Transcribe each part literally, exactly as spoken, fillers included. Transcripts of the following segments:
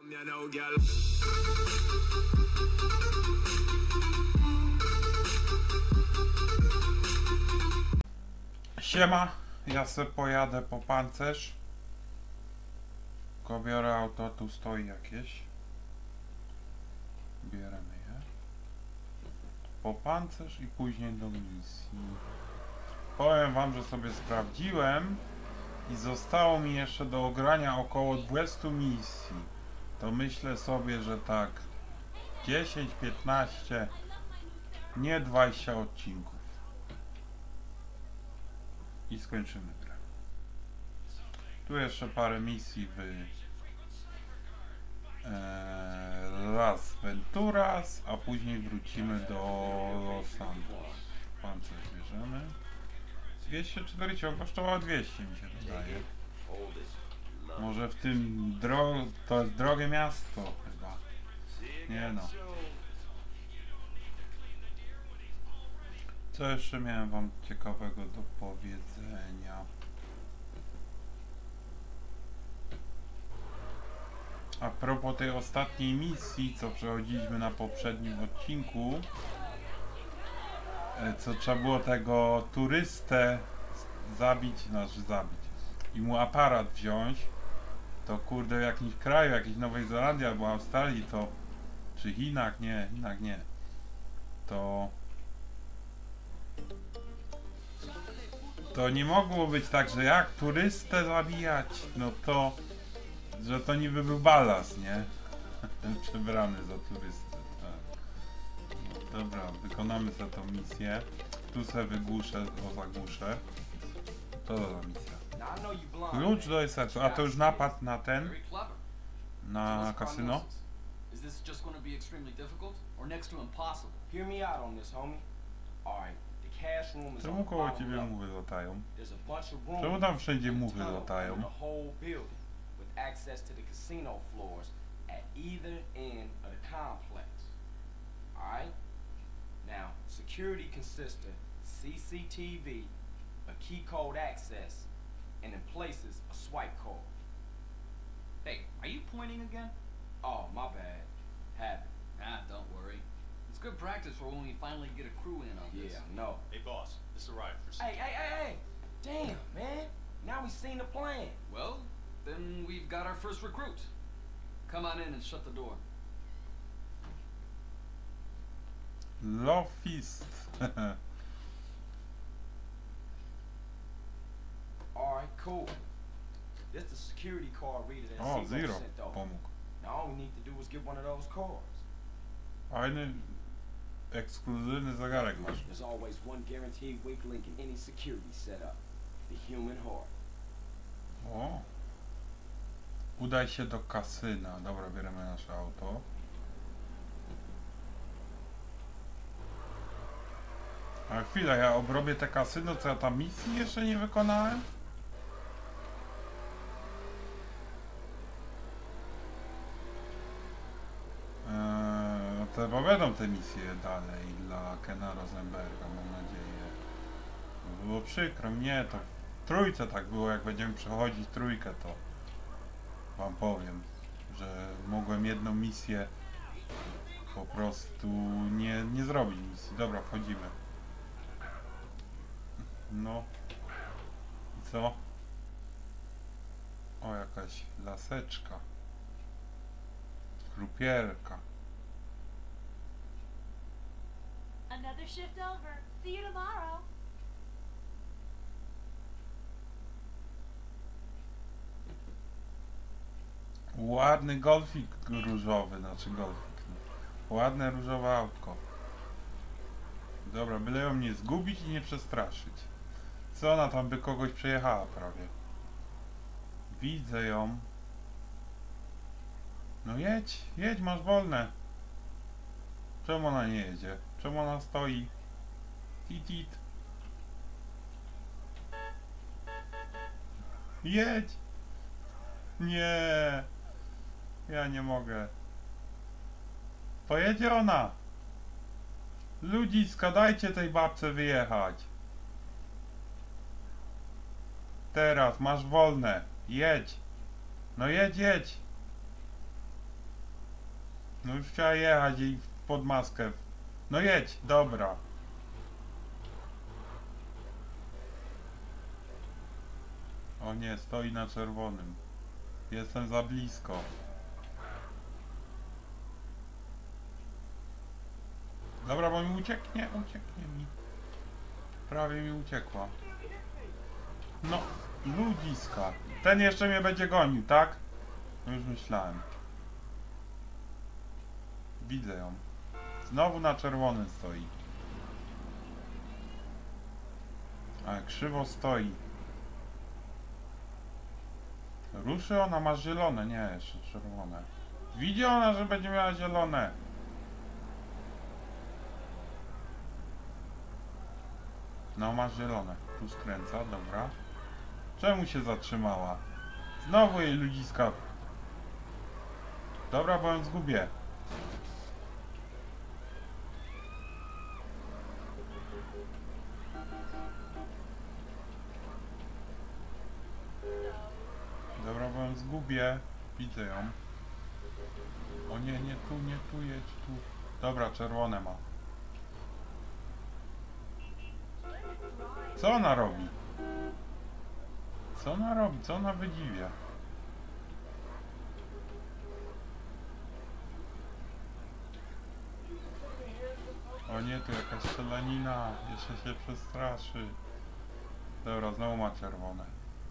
Siema, ja se pojadę po pancerz. Tylko biorę auto, tu stoi jakieś. Bierzemy je. Po pancerz i później do misji. Powiem wam, że sobie sprawdziłem i zostało mi jeszcze do ogrania około dwudziestu misji. To myślę sobie, że tak dziesięć piętnaście, nie dwadzieścia odcinków. I skończymy grę. Tu jeszcze parę misji w e, Las Venturas, a później wrócimy do Los Santos. Pancerz bierzemy. dwieście czterdzieści kosztowało dwieście, mi się wydaje. Może w tym dro... to jest drogie miasto chyba. Nie no. Co jeszcze miałem wam ciekawego do powiedzenia? A propos tej ostatniej misji, co przechodziliśmy na poprzednim odcinku, co trzeba było tego turystę zabić, znaczy zabić i mu aparat wziąć, to kurde w jakimś kraju, jakiejś Nowej Zelandii albo Australii, to czy Chinach, nie, Chinach nie, to to nie mogło być tak, że jak turystę zabijać, no to że to niby był balast, nie? Przebrany za turystę, tak. No, dobra, wykonamy za tą misję. Tu se wygłuszę, o zagłuszę. To za misja. Klucz do researchu. A to już napad na ten? Na kasyno? Czemu koło ciebie muchy latają? Czemu tam wszędzie muchy latają? Access to the casino floors at either end of the complex. Alright? Now, security consists of C C T V, a key code access, and in places, a swipe code. Hey, are you pointing again? Oh, my bad. Have it. Ah, don't worry. It's good practice for when we finally get a crew in on this. Yeah, no. Hey, boss, this arrived for Hey, hey, hey, hey! Damn, man. Now we've seen the plan. Well, then we've got our first recruit. Come on in and shut the door. Love Fist. Alright, cool. This is the security card reader that O, Zero Zero sent over. pomógł. Now all we need to do is get one of those cards. Fajny, ekskluzywny zegarek masz. There's always one guaranteed weak link in any security setup. The human heart. O. Udaj się do kasyna. Dobra, bierzemy nasze auto. A chwila, ja obrobię te kasyno, co ja tam misji jeszcze nie wykonałem? Eee, to chyba będą te misje dalej dla Kena Rosenberga, mam nadzieję. Było przykro, nie, to w trójce tak było, jak będziemy przechodzić trójkę, to wam powiem, że mogłem jedną misję po prostu nie, nie zrobić misji. Dobra, wchodzimy. No. I co? O, jakaś laseczka. Krupierka. Another shift over. See you tomorrow. Ładny golfik różowy, znaczy golfik. No. Ładne różowe autko. Dobra, byle ją nie zgubić i nie przestraszyć. Co ona tam by kogoś przejechała prawie. Widzę ją. No jedź, jedź, masz wolne. Czemu ona nie jedzie? Czemu ona stoi? Tit, tit. Jedź! Nie! Ja nie mogę. Pojedzie ona! Ludziska, dajcie tej babce wyjechać. Teraz, masz wolne. Jedź. No jedź, jedź. No już chciała jechać i pod maskę. No jedź, dobra. O nie, stoi na czerwonym. Jestem za blisko. Dobra, bo mi ucieknie, ucieknie mi. Prawie mi uciekła. No, ludziska. Ten jeszcze mnie będzie gonił, tak? No już myślałem. Widzę ją. Znowu na czerwonym stoi. Ale krzywo stoi. Ruszy, ona ma zielone, nie, jeszcze czerwone. Widzi ona, że będzie miała zielone. No, ma zielone. Tu skręca, dobra. Czemu się zatrzymała? Znowu jej ludziska. Dobra, bo ją zgubię. Dobra, bo ją zgubię. Widzę ją. O nie, nie tu, nie tu, jedź tu. Dobra, czerwone ma. Co ona robi? Co ona robi? Co ona wydziwia? O nie, tu jakaś strzelanina. Jeszcze się przestraszy. Dobra, znowu ma czerwone.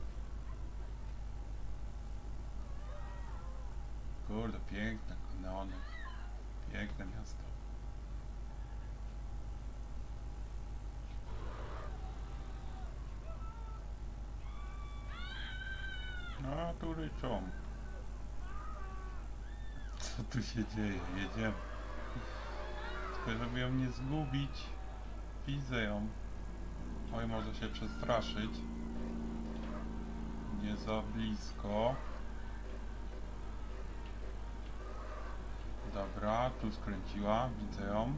Kurde, piękne neony. Piękne miasto. No, tu ryczą. Co tu się dzieje? Jedziemy. Tylko żeby ją nie zgubić. Widzę ją. Oj, może się przestraszyć. Nie za blisko. Dobra, tu skręciła. Widzę ją.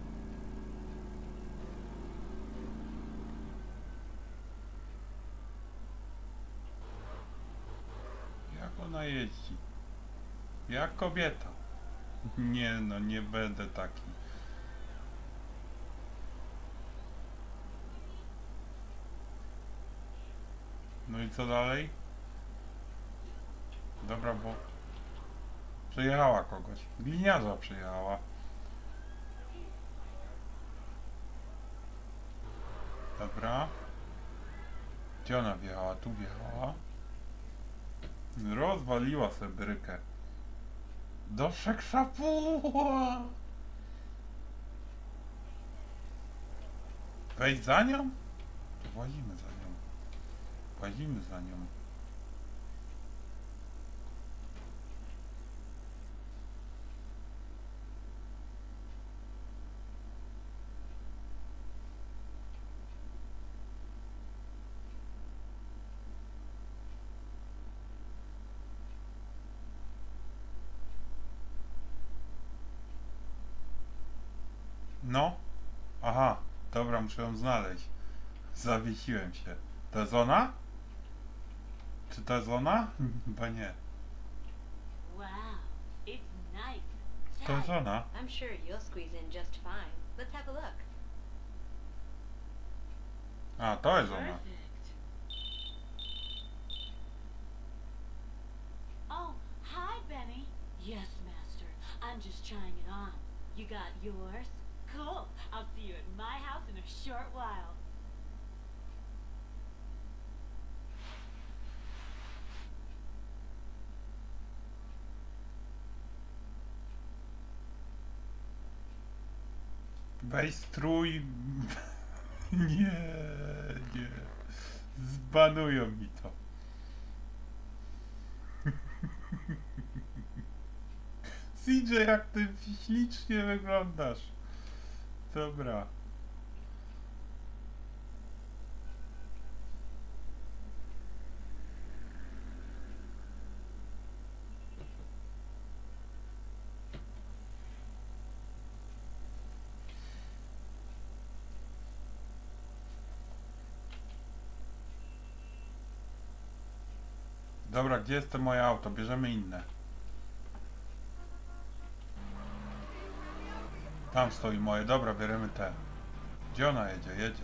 Jak ona jeździ? Jak kobieta. Nie no, nie będę taki. No i co dalej? Dobra, bo przejechała kogoś. Gliniarza przejechała. Dobra. Gdzie ona wjechała? Tu wjechała. Rozwaliła sobie brykę. Do szekszapuła! Wejść za nią? To włazimy za nią. Włazimy za nią. No. Aha. Dobra, muszę ją znaleźć. Zawiesiłem się. To jest ona? Czy to jest ona? Chyba nie. Wow, it's nice. To jest ona. I'm sure you'll squeeze in just fine. Let's have a look. A, to jest ona. Perfect. Oh, hi, Benny. Yes, Master. I'm just trying it on. You got yours? Cool. I'll see you at my house in a short while. Weź strój. Nie, nie. Zbanują mi to. C J, jak ty ślicznie wyglądasz. Dobra. Dobra, gdzie jest to moje auto? Bierzemy inne. Tam stoi moje. Dobra, bierzemy te. Gdzie ona jedzie? Jedzie.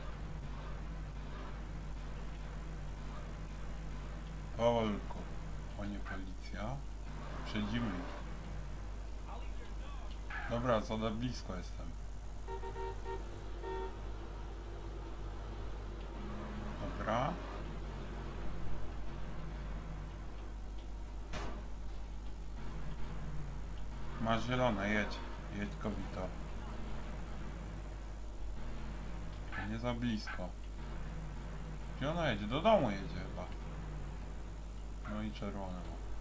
Powolku. O nie, policja. Przejdziemy ich. Dobra, co za blisko jestem. Dobra. Masz zielone, jedź. Jedź, kobito. Nie za blisko. Gdzie ona jedzie? Do domu jedzie chyba. No i czerwone.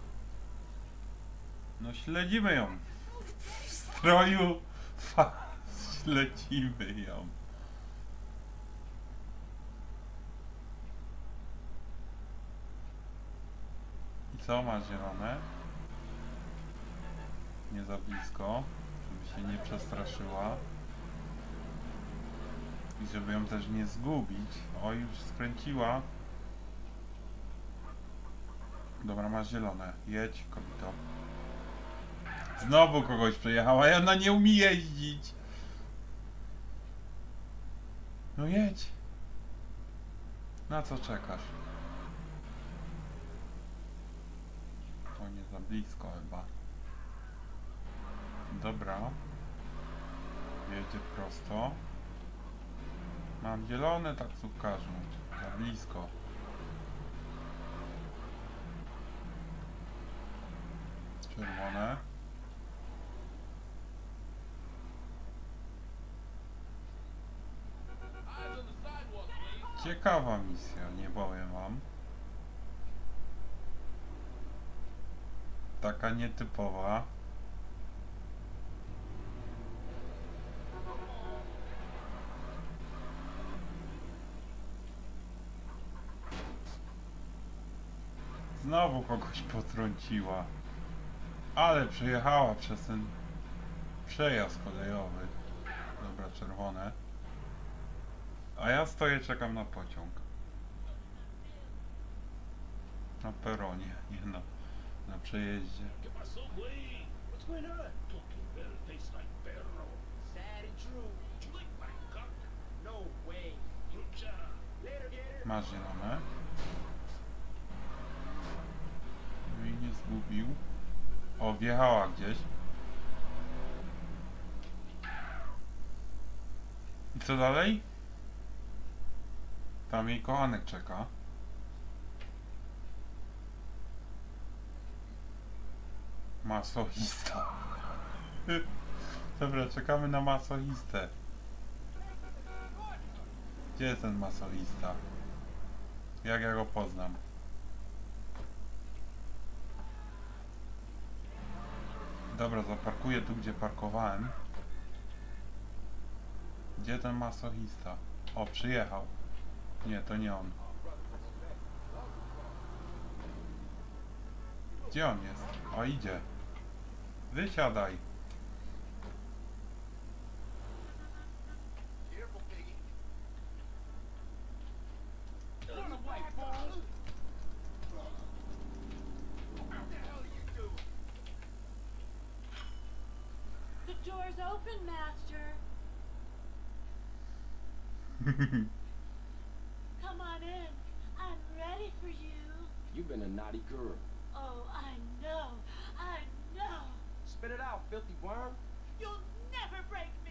No śledzimy ją. W stroju fa śledzimy ją. I co, masz zielone? Nie za blisko, żeby się nie przestraszyła. I żeby ją też nie zgubić. O, już skręciła. Dobra, masz zielone. Jedź, kobito. Znowu kogoś przejechała i ona nie umie jeździć. No jedź. Na co czekasz? O, nie za blisko chyba. Dobra. Jedzie prosto. Mam zielone taksówkarzu. Za blisko. Czerwone. Ciekawa misja, nie powiem wam. Taka nietypowa. Znowu kogoś potrąciła. Ale przejechała przez ten przejazd kolejowy. Dobra, czerwone. A ja stoję, czekam na pociąg. Na peronie, nie na, na przejeździe. ¿Qué pasó, güey? What's going on? Talking better tastes like perro. Sad and true. You like my cock? No way. Lucha. Later, gator. Masz zielone. No i nie zgubił. O, wjechała gdzieś. I co dalej? Tam jej kochanek czeka. Masochista. Dobra, czekamy na masochistę. Gdzie jest ten masochista? Jak ja go poznam? Dobra, zaparkuję tu, gdzie parkowałem. Gdzie ten masochista? O, przyjechał. Nie, to nie on. Gdzie on jest? O, idzie. Wysiadaj. The door's open, Master. Come on in. I'm ready for you. You've been a naughty girl. Oh, I know. I know. Spit it out, filthy worm. You'll never break me.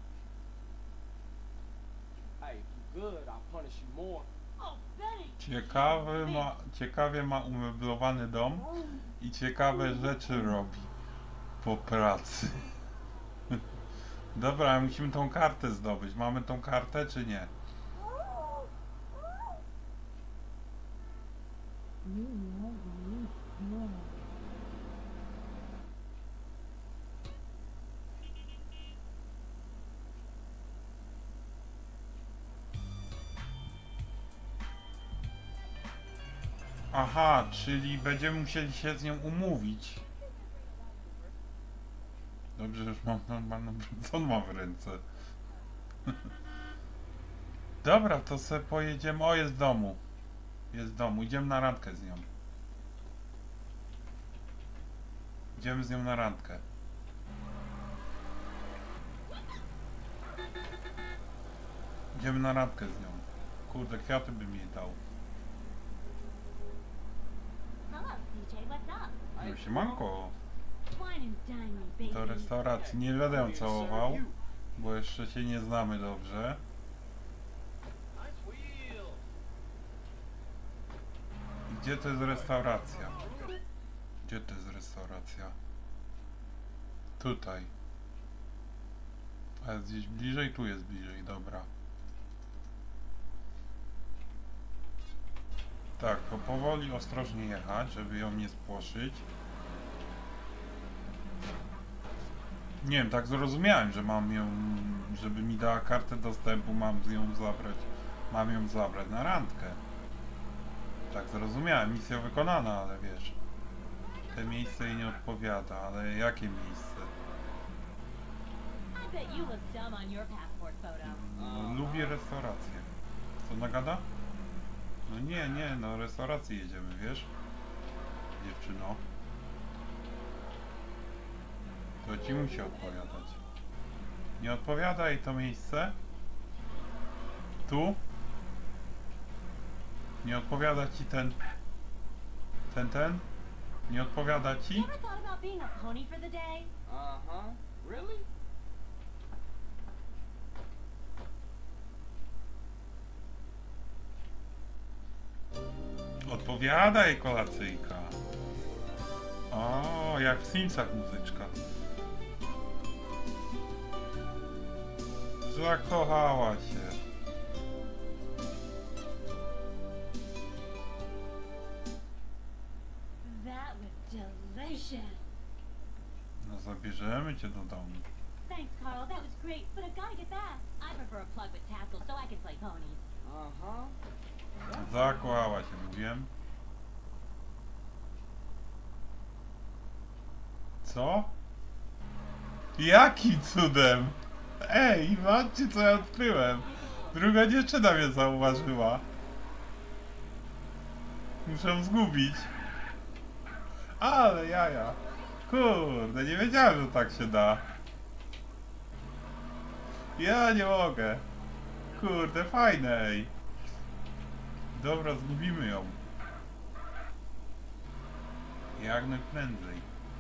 Hey, if you good, I'll punish you more. Oh, Benny. Ciekawy ma, ciekawie ma umeblowany dom i ciekawe rzeczy robi po pracy. Dobra, musimy tą kartę zdobyć. Mamy tą kartę, czy nie? Aha, czyli będziemy musieli się z nią umówić. Dobrze, że już mam normalną... Co on ma w ręce? Dobra, to se pojedziemy... O, jest w domu. Jest w domu. Idziemy na randkę z nią. Idziemy z nią na randkę. Idziemy na randkę z nią. Kurde, kwiaty bym jej dał. Hello, C J, what's up? No siemanko. Wine and dine me, baby. Do restauracji. Nie będę ją całował, bo jeszcze się nie znamy dobrze. Nice wheel. Gdzie to jest restauracja? Gdzie to jest restauracja? Tutaj. A jest gdzieś bliżej? Tu jest bliżej, dobra. Tak, to powoli, ostrożnie jechać, żeby ją nie spłoszyć. Nie wiem, tak zrozumiałem, że mam ją, żeby mi dała kartę dostępu, mam ją zabrać, mam ją zabrać na randkę. Tak zrozumiałem, misja wykonana, ale wiesz, te miejsce jej nie odpowiada, ale jakie miejsce? I bet you look dumb on your passport photo. No, lubię restaurację. Co nagada? No nie, nie, no restaurację jedziemy, wiesz? Dziewczyno. To ci musi odpowiadać. Nie odpowiada jej to miejsce? Tu? Nie odpowiada ci ten... Ten, ten? Nie odpowiada ci? You ever thought about being a pony for the day? Uh-huh. Really? Odpowiada jej kolacyjka. O, jak w Simsach muzyczka. Zakochała się. That was delicious. No zabierzemy cię do domu. Thanks, Carl. That was great, but I've got to get back. I prefer a plug with tassels so I can play ponies. Uh-huh. Zakochała się, mówiłem. Co? Jakim cudem? Ej, patrzcie co ja odkryłem. Druga dziewczyna mnie zauważyła. Muszę ją zgubić. Ale jaja. Kurde, nie wiedziałem, że tak się da. Ja nie mogę. Kurde, fajne, ej. Dobra, zgubimy ją. Jak najprędzej.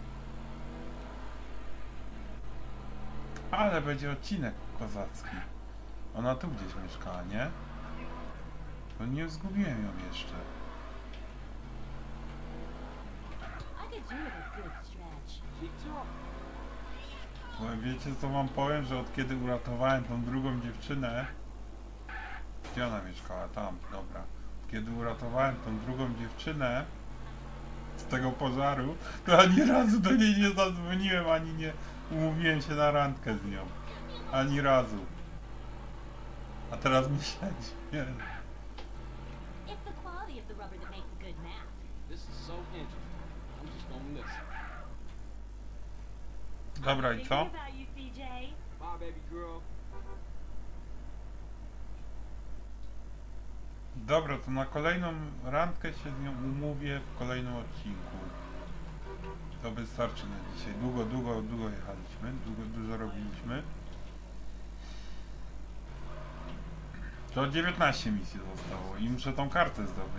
Ale będzie odcinek kozacki. Ona tu gdzieś mieszkała, nie? Bo nie zgubiłem ją jeszcze. I could do with a good stretch. Keep talking. Bo wiecie co wam powiem, że od kiedy uratowałem tą drugą dziewczynę... Gdzie ona mieszkała? Tam, dobra. Kiedy uratowałem tą drugą dziewczynę z tego pożaru, to ani razu do niej nie zadzwoniłem, ani nie umówiłem się na randkę z nią. Ani razu. A teraz mi śledzi. Nie. It's the quality of the rubber that makes a good mat. This is so interesting. I'm just gonna listen. Dobra, i co? Thinking about you, C J. Bye, baby girl. Dobra, to na kolejną randkę się z nią umówię w kolejnym odcinku. To wystarczy na dzisiaj. Długo, długo, długo jechaliśmy. Długo, dużo robiliśmy. To dziewiętnaście misji zostało i muszę tą kartę zdobyć.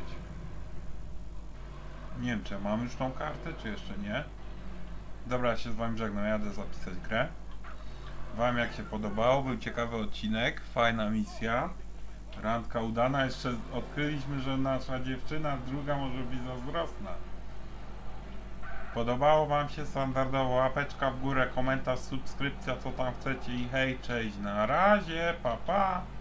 Nie wiem, czy ja mam już tą kartę, czy jeszcze nie. Dobra, ja się z wami żegnam, jadę zapisać grę. Wam jak się podobało, był ciekawy odcinek, fajna misja. Randka udana, jeszcze odkryliśmy, że nasza dziewczyna druga może być zazdrosna. Podobało wam się? Standardowo łapeczka w górę, komentarz, subskrypcja, co tam chcecie i hej, cześć, na razie, pa pa!